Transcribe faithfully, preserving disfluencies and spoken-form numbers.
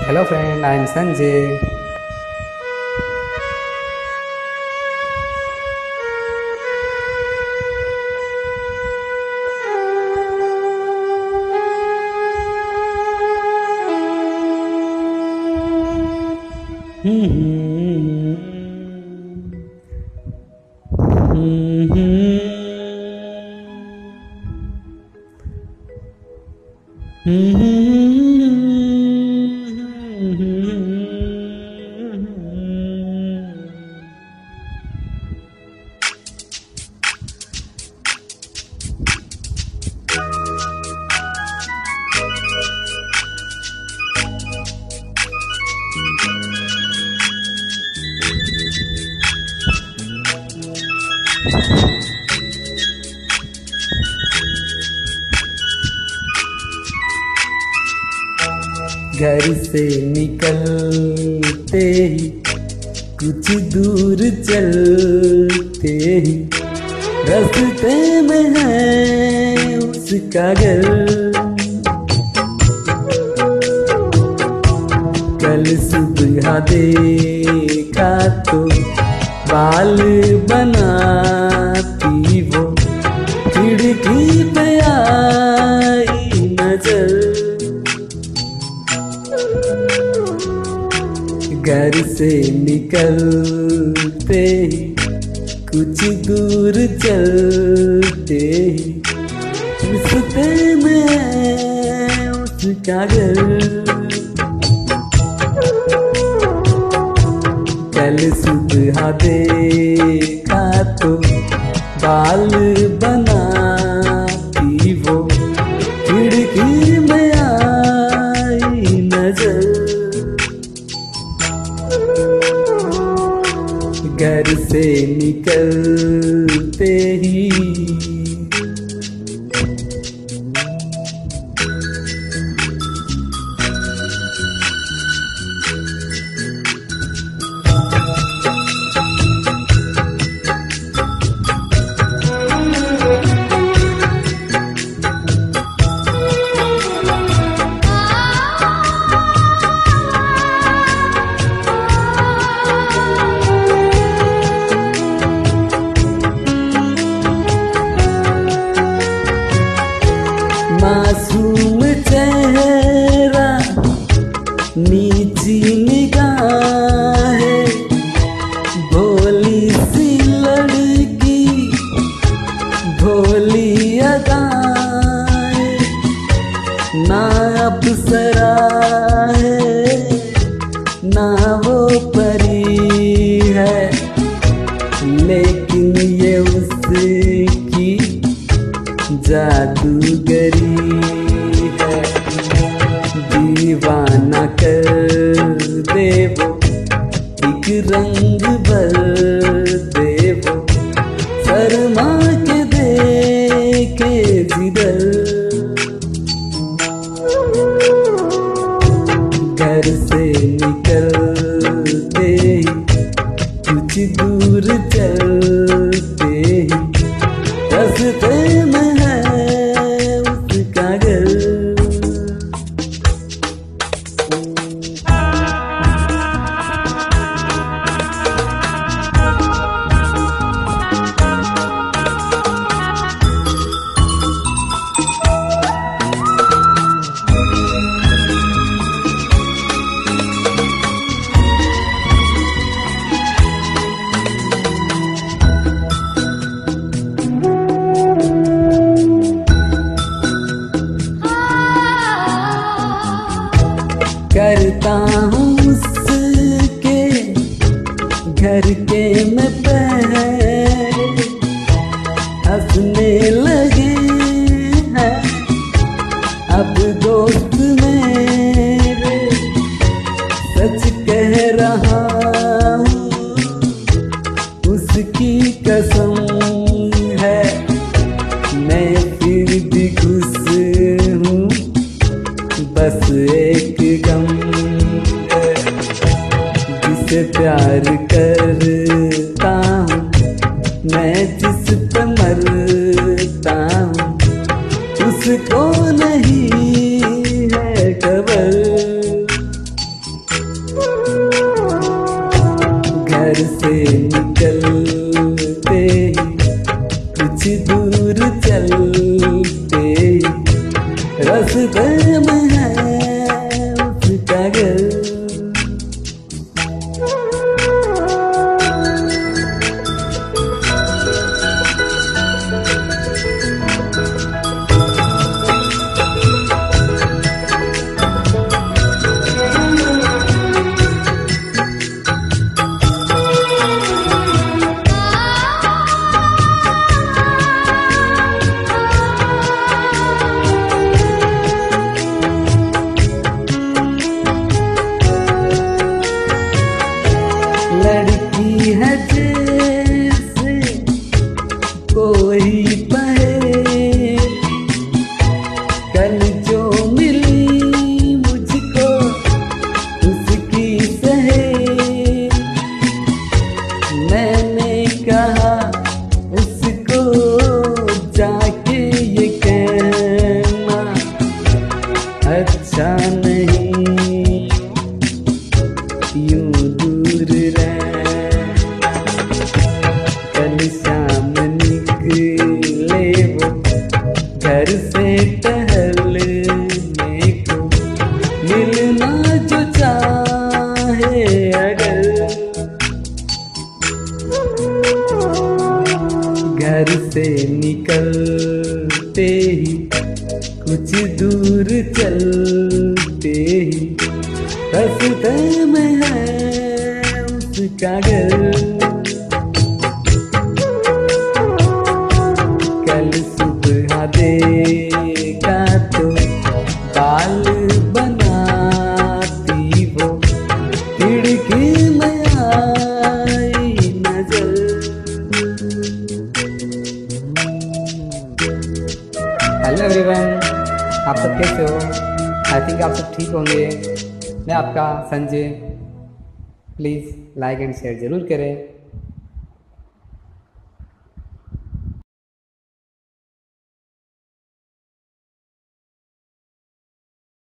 Hello friend, I am Sanjay. घर से निकलते ही कुछ दूर चलते ही रास्ते में है उसका घर। कल सुबह देखा तो बाल बनाती वो, खिड़की पे आई नजर। घर से निकलते ही कुछ दूर चलते ही रास्ते में है उसका घर। कल सुबह देखा तो बाल बनाती वो, खिड़की में आई नजर। घर से निकलते ही मासूम चेहरा, नीची निगाहें, भोली सी लड़की, भोली अदाएं। ना अप्सरा है ना वो परी है, लेकिन ये उसकी जादूगरी है। दीवाना कर दे वो, एक रंग भर दे वो, शर्मा के देखे जिधर। घर से निकलते ही कुछ दूर चलते ही रास्ते में है उसका घर। करता हूँ उसके घर के मैं पैर, हंसने लगे हैं अब दोस्त मेरे। सच कह रहा हूँ उसकी कसम है, मैं फिर भी खुश हूँ, बस एक गम है। जिसे प्यार करता हूँ मैं, जिस पे मरता हूँ उसको नहीं है खबर। रास्ते में है उसका घर। लड़की है जैसे कोई पहे, कल जो मिली मुझको उसकी सहे। मैंने कहा उसको जाके ये कहना अच्छा नहीं यूं दूर रह। कल शाम निकले वो घर से टहलने को, मिलना जो चाहे अगर। घर से निकलते ही कुछ दूर चलते ही रास्ते में है उसका घर। कल सुबह देखा तो बाल बनाती वो, खिड़की में आई नजर। हेलो एवरीवन, आप सब कैसे हो? आई थिंक आप सब ठीक होंगे। मैं आपका Sanjay. Please like and share ज़रूर करें।